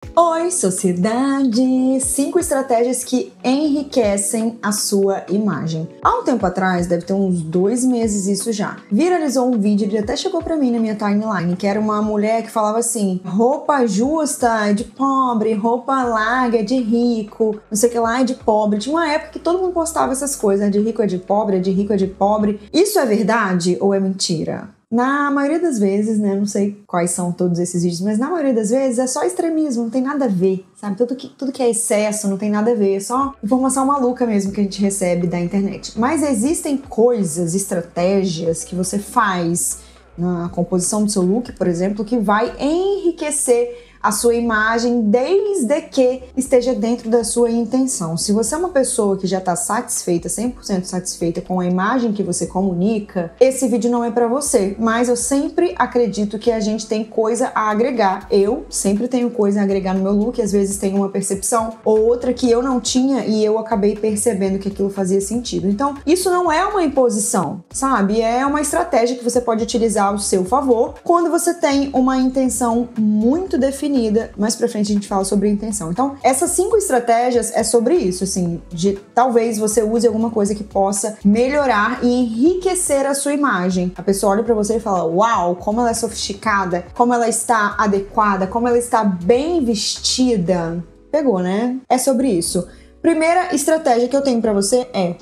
Oi, sociedade! 5 estratégias que enriquecem a sua imagem. Há um tempo atrás, deve ter uns 2 meses isso já, viralizou um vídeo, ele até chegou pra mim na minha timeline, que era uma mulher que falava assim: roupa justa é de pobre, roupa larga é de rico, não sei o que lá é de pobre. Tinha uma época que todo mundo postava essas coisas, né? De rico é de pobre, é de rico é de pobre. Isso é verdade ou é mentira? Na maioria das vezes, né, não sei quais são todos esses vídeos, mas na maioria das vezes é só extremismo, não tem nada a ver, sabe? Tudo que é excesso não tem nada a ver, é só informação maluca mesmo que a gente recebe da internet. Mas existem coisas, estratégias que você faz na composição do seu look, por exemplo, que vai enriquecer a sua imagem desde que esteja dentro da sua intenção. Se você é uma pessoa que já está satisfeita, 100% satisfeita com a imagem que você comunica, esse vídeo não é para você. Mas eu sempre acredito que a gente tem coisa a agregar. Eu sempre tenho coisa a agregar no meu look, às vezes tenho uma percepção ou outra que eu não tinha e eu acabei percebendo que aquilo fazia sentido. Então, isso não é uma imposição, sabe? É uma estratégia que você pode utilizar ao seu favor quando você tem uma intenção muito definida. Mais pra frente a gente fala sobre intenção. Então, essas 5 estratégias é sobre isso, assim, de talvez você use alguma coisa que possa melhorar e enriquecer a sua imagem. A pessoa olha pra você e fala: uau, como ela é sofisticada, como ela está adequada, como ela está bem vestida. Pegou, né? É sobre isso. Primeira estratégia que eu tenho pra você é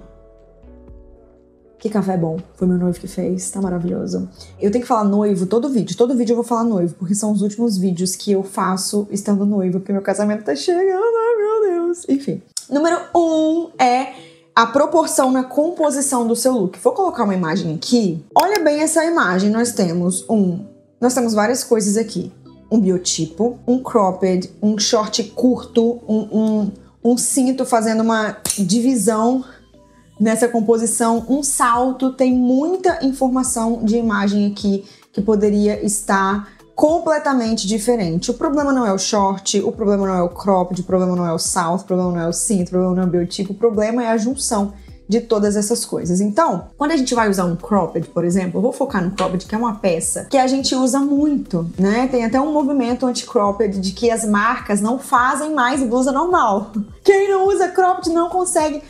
que café bom. Foi meu noivo que fez, tá maravilhoso. Eu tenho que falar noivo todo vídeo eu vou falar noivo, porque são os últimos vídeos que eu faço estando noivo, porque meu casamento tá chegando, ai meu Deus. Enfim. Número 1 é a proporção na composição do seu look. Vou colocar uma imagem aqui. Olha bem essa imagem, nós temos várias coisas aqui. Um biotipo, um cropped, um short curto, um cinto fazendo uma divisão nessa composição, um salto, tem muita informação de imagem aqui que poderia estar completamente diferente. O problema não é o short, o problema não é o cropped, o problema não é o salto, o problema não é o cinto, o problema não é o biotipo, o problema é a junção de todas essas coisas. Então, quando a gente vai usar um cropped, por exemplo, eu vou focar no cropped, que é uma peça que a gente usa muito, né? Tem até um movimento anti-cropped de que as marcas não fazem mais blusa normal. Quem não usa cropped não consegue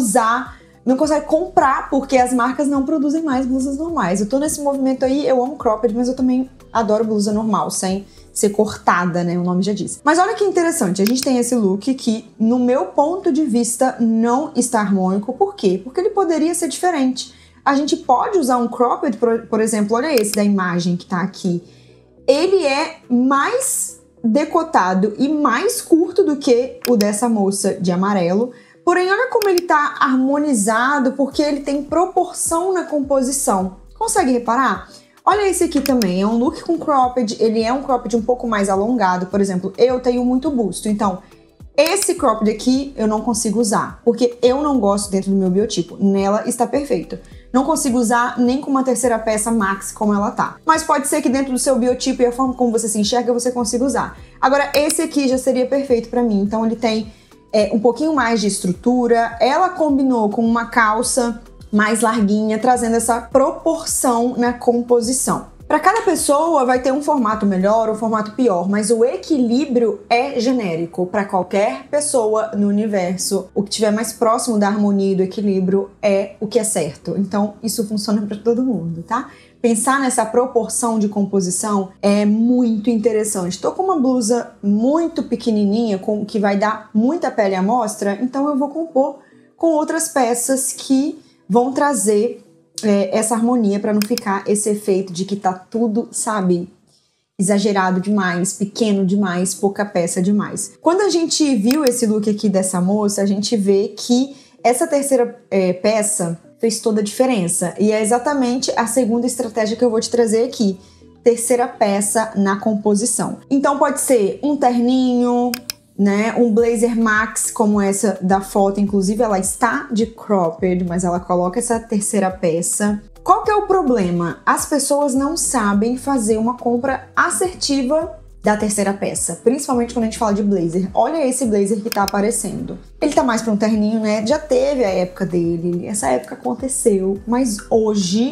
comprar, porque as marcas não produzem mais blusas normais. Eu tô nesse movimento aí, eu amo cropped, mas eu também adoro blusa normal, sem ser cortada, né? O nome já diz. Mas olha que interessante, a gente tem esse look que, no meu ponto de vista, não está harmônico. Por quê? Porque ele poderia ser diferente. A gente pode usar um cropped, por exemplo, olha esse da imagem que tá aqui. Ele é mais decotado e mais curto do que o dessa moça de amarelo. Porém, olha como ele tá harmonizado, porque ele tem proporção na composição. Consegue reparar? Olha esse aqui também, é um look com cropped, ele é um cropped um pouco mais alongado. Por exemplo, eu tenho muito busto, então esse cropped aqui eu não consigo usar, porque eu não gosto dentro do meu biotipo. Nela está perfeito. Não consigo usar nem com uma terceira peça max como ela tá. Mas pode ser que dentro do seu biotipo e a forma como você se enxerga, você consiga usar. Agora, esse aqui já seria perfeito pra mim, então ele tem um pouquinho mais de estrutura, ela combinou com uma calça mais larguinha, trazendo essa proporção na composição. Para cada pessoa vai ter um formato melhor ou um formato pior, mas o equilíbrio é genérico para qualquer pessoa no universo. O que estiver mais próximo da harmonia e do equilíbrio é o que é certo. Então isso funciona para todo mundo, tá? Pensar nessa proporção de composição é muito interessante. Tô com uma blusa muito pequenininha, que vai dar muita pele à mostra, então eu vou compor com outras peças que vão trazer essa harmonia para não ficar esse efeito de que tá tudo, sabe, exagerado demais, pequeno demais, pouca peça demais. Quando a gente viu esse look aqui dessa moça, a gente vê que essa terceira peça fez toda a diferença. E é exatamente a segunda estratégia que eu vou te trazer aqui. Terceira peça na composição. Então pode ser um terninho, né? Um blazer max como essa da foto. Inclusive ela está de cropped, mas ela coloca essa terceira peça. Qual que é o problema? As pessoas não sabem fazer uma compra assertiva da terceira peça, principalmente quando a gente fala de blazer. Olha esse blazer que tá aparecendo. Ele tá mais pra um terninho, né? Já teve a época dele, essa época aconteceu, mas hoje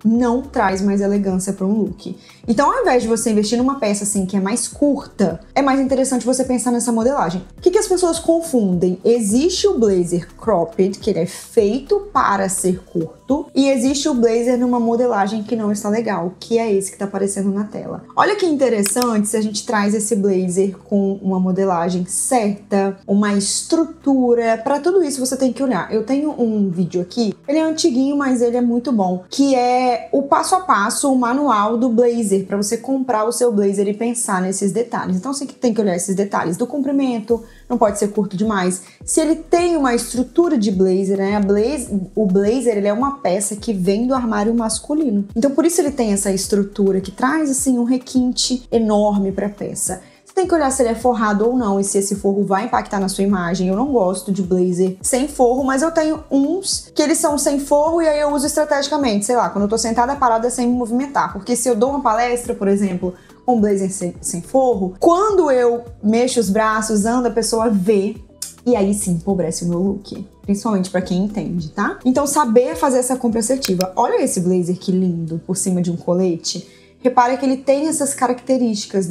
não traz mais elegância para um look. Então, ao invés de você investir numa peça assim que é mais curta, é mais interessante você pensar nessa modelagem. O que as pessoas confundem? Existe o blazer cropped, que ele é feito para ser curto, e existe o blazer numa modelagem que não está legal, que é esse que está aparecendo na tela. Olha que interessante se a gente traz esse blazer com uma modelagem certa, uma estrutura. Para tudo isso você tem que olhar. Eu tenho um vídeo aqui, ele é antiguinho, mas ele é muito bom, que é o passo a passo, o manual do blazer, para você comprar o seu blazer e pensar nesses detalhes. Então você tem que olhar esses detalhes do comprimento, não pode ser curto demais. Se ele tem uma estrutura de blazer, né? O blazer, ele é uma peça que vem do armário masculino. Então por isso ele tem essa estrutura que traz assim um requinte enorme para a peça. Você tem que olhar se ele é forrado ou não e se esse forro vai impactar na sua imagem. Eu não gosto de blazer sem forro, mas eu tenho uns que eles são sem forro e aí eu uso estrategicamente, sei lá, quando eu tô sentada parada sem me movimentar. Porque se eu dou uma palestra, por exemplo, com blazer sem forro, quando eu mexo os braços, ando, a pessoa vê e aí sim empobrece o meu look. Principalmente pra quem entende, tá? Então saber fazer essa compra assertiva. Olha esse blazer que lindo por cima de um colete. Repare que ele tem essas características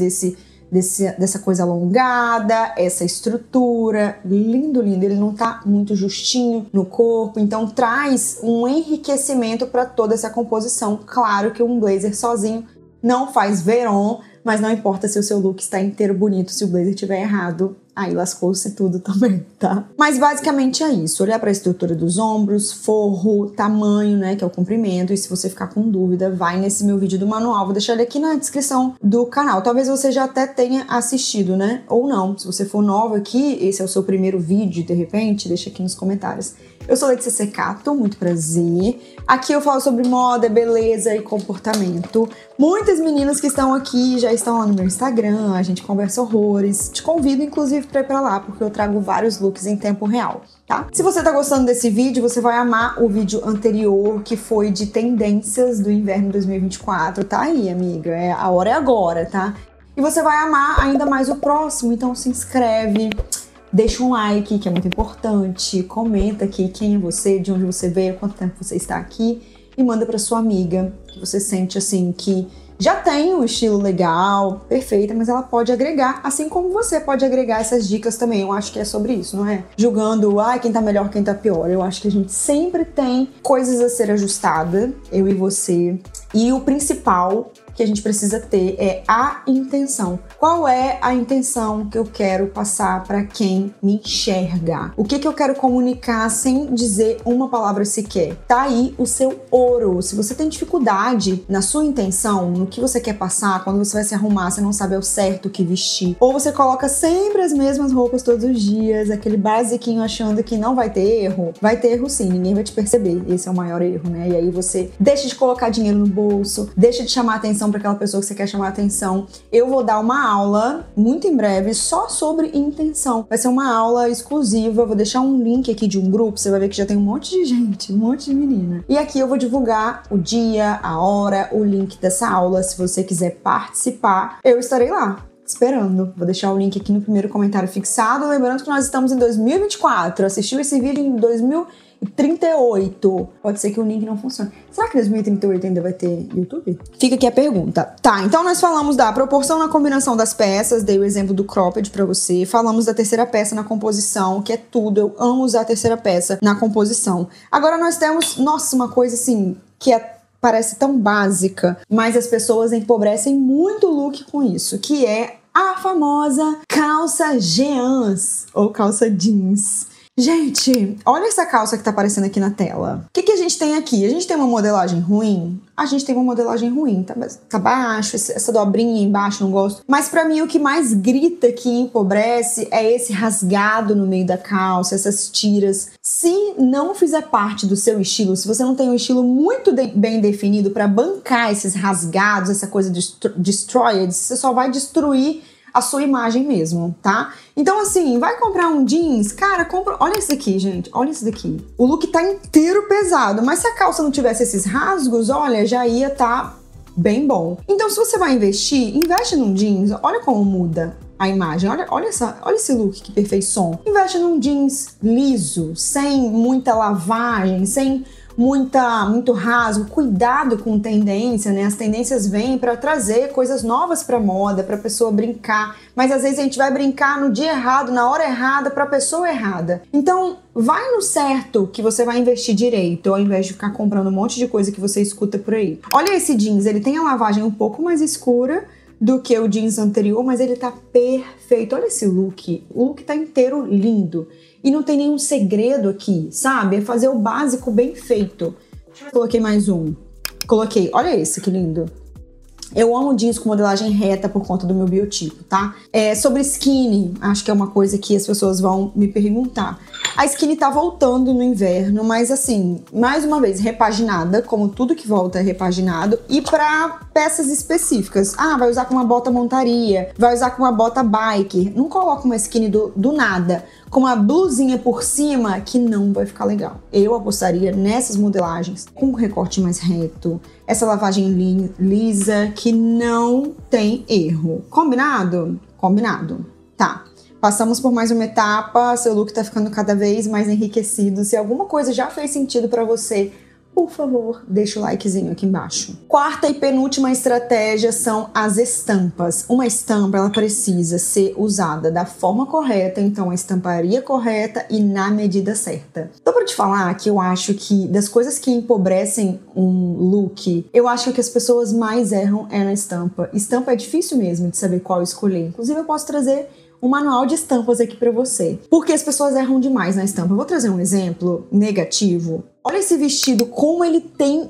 dessa coisa alongada, essa estrutura, lindo, lindo. Ele não tá muito justinho no corpo, então traz um enriquecimento para toda essa composição. Claro que um blazer sozinho não faz verão, mas não importa se o seu look está inteiro bonito, se o blazer estiver errado, aí lascou-se tudo também, tá? Mas basicamente é isso, olhar para a estrutura dos ombros, forro, tamanho, né, que é o comprimento, e se você ficar com dúvida, vai nesse meu vídeo do manual, vou deixar ele aqui na descrição do canal. Talvez você já até tenha assistido, né, ou não. Se você for nova aqui, esse é o seu primeiro vídeo, de repente, deixa aqui nos comentários. Eu sou Letícia Secato, muito prazer. Aqui eu falo sobre moda, beleza e comportamento. Muitas meninas que estão aqui já estão lá no meu Instagram, a gente conversa horrores. Te convido, inclusive, pra ir pra lá, porque eu trago vários looks em tempo real, tá? Se você tá gostando desse vídeo, você vai amar o vídeo anterior, que foi de tendências do inverno 2024. Tá aí, amiga, a hora é agora, tá? E você vai amar ainda mais o próximo, então se inscreve. Deixa um like, que é muito importante, comenta aqui quem é você, de onde você veio, quanto tempo você está aqui e manda para sua amiga, que você sente assim que já tem um estilo legal, perfeita, mas ela pode agregar, assim como você pode agregar essas dicas também. Eu acho que é sobre isso, não é? Julgando, quem tá melhor, quem tá pior. Eu acho que a gente sempre tem coisas a ser ajustada, eu e você. E o principal que a gente precisa ter é a intenção. Qual é a intenção que eu quero passar para quem me enxerga? O que eu quero comunicar sem dizer uma palavra sequer? Tá aí o seu ouro. Se você tem dificuldade na sua intenção, no que você quer passar, quando você vai se arrumar, você não sabe ao certo o que vestir, ou você coloca sempre as mesmas roupas todos os dias, aquele basiquinho achando que não vai ter erro, vai ter erro sim, ninguém vai te perceber. Esse é o maior erro, né? E aí você deixa de colocar dinheiro no bolso, deixa de chamar atenção para aquela pessoa que você quer chamar atenção. Eu vou dar uma aula muito em breve só sobre intenção. Vai ser uma aula exclusiva, vou deixar um link aqui de um grupo, você vai ver que já tem um monte de gente, um monte de menina. E aqui eu vou divulgar o dia, a hora, o link dessa aula. Se você quiser participar, eu estarei lá esperando. Vou deixar o link aqui no primeiro comentário fixado. Lembrando que nós estamos em 2024. Assistiu esse vídeo em 2038. Pode ser que o link não funcione. Será que em 2038 ainda vai ter YouTube? Fica aqui a pergunta. Tá, então nós falamos da proporção na combinação das peças, dei o exemplo do cropped pra você. Falamos da terceira peça na composição, que é tudo. Eu amo usar a terceira peça na composição. Agora nós temos, nossa, uma coisa assim, que parece tão básica, mas as pessoas empobrecem muito o look com isso, que é a famosa calça jeans ou calça jeans. Gente, olha essa calça que tá aparecendo aqui na tela. O que a gente tem aqui? A gente tem uma modelagem ruim? A gente tem uma modelagem ruim, tá baixo, essa dobrinha embaixo, não gosto. Mas pra mim o que mais grita que empobrece é esse rasgado no meio da calça, essas tiras. Se não fizer parte do seu estilo, se você não tem um estilo muito bem definido pra bancar esses rasgados, essa coisa destroyed, você só vai destruir a sua imagem mesmo, tá? Então, assim, vai comprar um jeans, cara, compra... Olha isso daqui, gente, olha isso daqui. O look tá inteiro pesado, mas se a calça não tivesse esses rasgos, olha, já ia tá bem bom. Então, se você vai investir, investe num jeans, olha como muda a imagem, olha esse look, que perfeição. Investe num jeans liso, sem muita lavagem, sem muito rasgo. Cuidado com tendência, né? As tendências vêm para trazer coisas novas para moda, para a pessoa brincar, mas às vezes a gente vai brincar no dia errado, na hora errada, para a pessoa errada. Então, vai no certo que você vai investir direito, ao invés de ficar comprando um monte de coisa que você escuta por aí. Olha esse jeans, ele tem a lavagem um pouco mais escura do que o jeans anterior, mas ele tá perfeito. Olha esse look, o look tá inteiro lindo. E não tem nenhum segredo aqui, sabe? É fazer o básico bem feito. Coloquei mais um. Coloquei, olha esse, que lindo. Eu amo jeans com modelagem reta por conta do meu biotipo, tá? Sobre skinny, acho que é uma coisa que as pessoas vão me perguntar. A skinny tá voltando no inverno, mas assim, mais uma vez, repaginada, como tudo que volta é repaginado, e pra peças específicas. Ah, vai usar com uma bota montaria, vai usar com uma bota biker. Não coloca uma skinny do nada, com uma blusinha por cima, que não vai ficar legal. Eu apostaria nessas modelagens com um recorte mais reto, essa lavagem lisa, que não tem erro. Combinado? Combinado. Tá. Passamos por mais uma etapa, seu look tá ficando cada vez mais enriquecido. Se alguma coisa já fez sentido pra você, por favor, deixa o likezinho aqui embaixo. Quarta e penúltima estratégia são as estampas. Uma estampa, ela precisa ser usada da forma correta, então a estamparia correta e na medida certa. Então, pra te falar que eu acho que das coisas que empobrecem um look, eu acho que as pessoas mais erram é na estampa. Estampa é difícil mesmo de saber qual escolher. Inclusive, eu posso trazer um manual de estampas aqui pra você, porque as pessoas erram demais na estampa. Eu vou trazer um exemplo negativo. Olha esse vestido, como ele tem...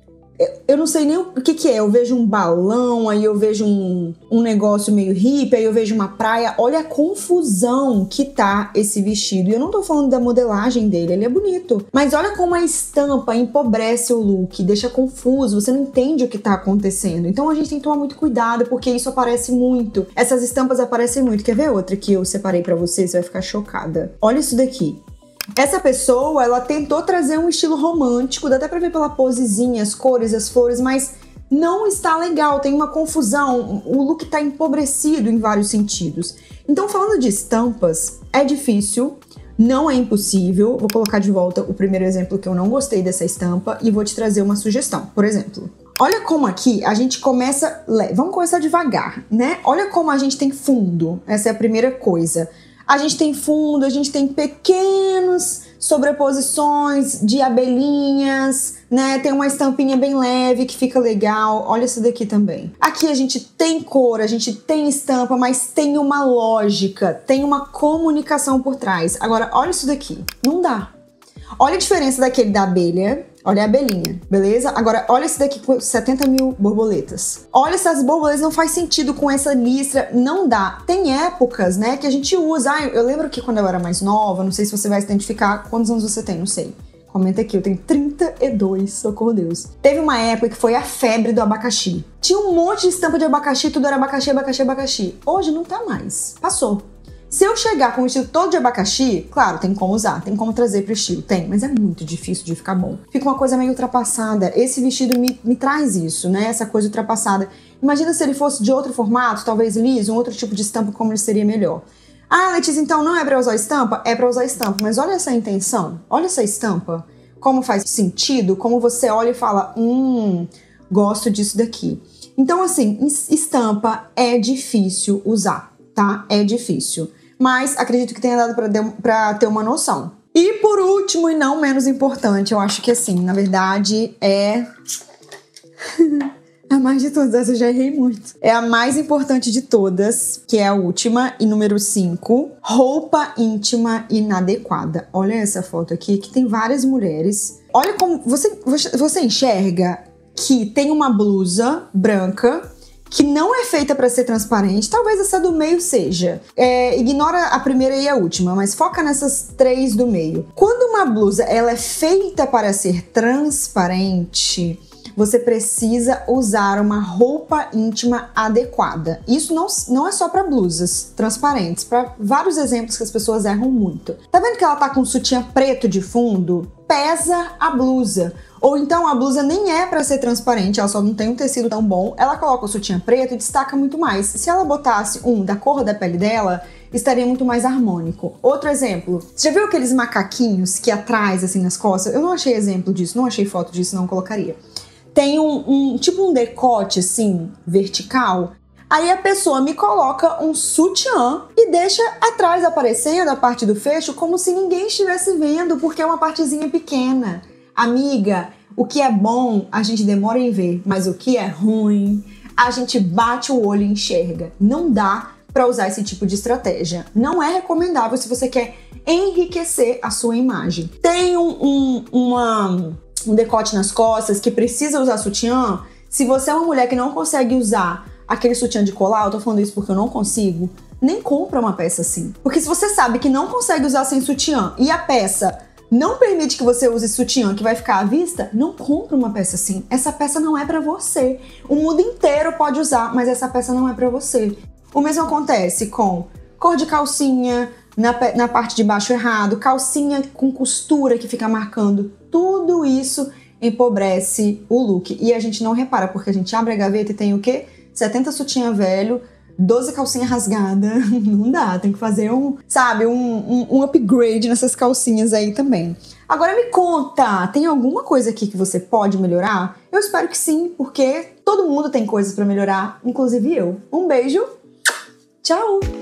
Eu não sei nem o que é. Eu vejo um balão, aí eu vejo um negócio meio hippie, aí eu vejo uma praia. Olha a confusão que tá esse vestido. E eu não tô falando da modelagem dele, ele é bonito. Mas olha como a estampa empobrece o look, deixa confuso, você não entende o que tá acontecendo. Então a gente tem que tomar muito cuidado, porque isso aparece muito. Essas estampas aparecem muito. Quer ver outra que eu separei pra você? Você vai ficar chocada. Olha isso daqui. Essa pessoa, ela tentou trazer um estilo romântico, dá até pra ver pela posezinha, as cores, as flores, mas não está legal, tem uma confusão, o look tá empobrecido em vários sentidos. Então, falando de estampas, é difícil, não é impossível. Vou colocar de volta o primeiro exemplo que eu não gostei dessa estampa e vou te trazer uma sugestão. Por exemplo, olha como aqui a gente começa... Vamos começar devagar, né? Olha como a gente tem fundo, essa é a primeira coisa. A gente tem fundo, a gente tem pequenos sobreposições de abelhinhas, né? Tem uma estampinha bem leve que fica legal. Olha essa daqui também. Aqui a gente tem cor, a gente tem estampa, mas tem uma lógica, tem uma comunicação por trás. Agora, olha isso daqui. Não dá. Olha a diferença daquele da abelha. Olha a abelhinha, beleza? Agora, olha esse daqui com 70 mil borboletas. Olha essas borboletas, não faz sentido com essa listra, não dá. Tem épocas, né, que a gente usa. Eu lembro que quando eu era mais nova, não sei se você vai se identificar, quantos anos você tem, não sei. Comenta aqui, eu tenho 32, socorro Deus. Teve uma época que foi a febre do abacaxi. Tinha um monte de estampa de abacaxi, tudo era abacaxi, abacaxi, abacaxi. Hoje não tá mais, passou. Se eu chegar com o estilo todo de abacaxi, claro, tem como usar, tem como trazer pro estilo, tem, mas é muito difícil de ficar bom. Fica uma coisa meio ultrapassada. Esse vestido me traz isso, né? Essa coisa ultrapassada. Imagina se ele fosse de outro formato, talvez liso, um outro tipo de estampa, como ele seria melhor. Ah, Letícia, então não é pra usar estampa? É pra usar estampa, mas olha essa intenção, olha essa estampa, como faz sentido, como você olha e fala, gosto disso daqui. Então, assim, estampa é difícil usar, tá? É difícil. Mas acredito que tenha dado pra ter uma noção. E por último, e não menos importante, eu acho que assim, na verdade, a mais de todas, essa eu já errei muito. É a mais importante de todas, que é a última, e número 5, roupa íntima inadequada. Olha essa foto aqui, que tem várias mulheres. Olha como você enxerga que tem uma blusa branca, que não é feita para ser transparente, talvez essa do meio seja. Ignora a primeira e a última, mas foca nessas 3 do meio. Quando uma blusa ela é feita para ser transparente, você precisa usar uma roupa íntima adequada. Isso não é só para blusas transparentes, para vários exemplos que as pessoas erram muito. Tá vendo que ela tá com um sutiã preto de fundo? Pesa a blusa. Ou então a blusa nem é para ser transparente, ela só não tem um tecido tão bom, ela coloca o sutiã preto e destaca muito mais. Se ela botasse da cor da pele dela, estaria muito mais harmônico. Outro exemplo, você já viu aqueles macaquinhos que atrás, assim, nas costas? Eu não achei exemplo disso, não achei foto disso, não colocaria. Tem tipo um decote, assim, vertical. Aí a pessoa me coloca um sutiã e deixa atrás aparecendo a parte do fecho como se ninguém estivesse vendo, porque é uma partezinha pequena. Amiga, o que é bom a gente demora em ver, mas o que é ruim a gente bate o olho e enxerga. Não dá para usar esse tipo de estratégia. Não é recomendável se você quer enriquecer a sua imagem. Tem um decote nas costas que precisa usar sutiã. Se você é uma mulher que não consegue usar aquele sutiã de colar, eu tô falando isso porque eu não consigo, nem compra uma peça assim. Porque se você sabe que não consegue usar sem sutiã e a peça não permite que você use sutiã que vai ficar à vista, não compra uma peça assim. Essa peça não é pra você. O mundo inteiro pode usar, mas essa peça não é pra você. O mesmo acontece com cor de calcinha, na parte de baixo errado, calcinha com costura que fica marcando. Tudo isso empobrece o look. E a gente não repara, porque a gente abre a gaveta e tem o quê? 70 sutiã velho, 12 calcinha rasgada. Não dá, tem que fazer um upgrade nessas calcinhas aí também. Agora me conta, tem alguma coisa aqui que você pode melhorar? Eu espero que sim, porque todo mundo tem coisas pra melhorar, inclusive eu. Um beijo, tchau!